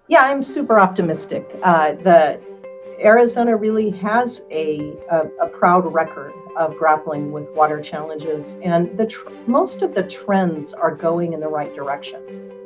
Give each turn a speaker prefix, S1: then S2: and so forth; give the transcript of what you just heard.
S1: Yeah, I'm super optimistic. The Arizona really has a proud record of grappling with water challenges, and most of the trends are going in the right direction.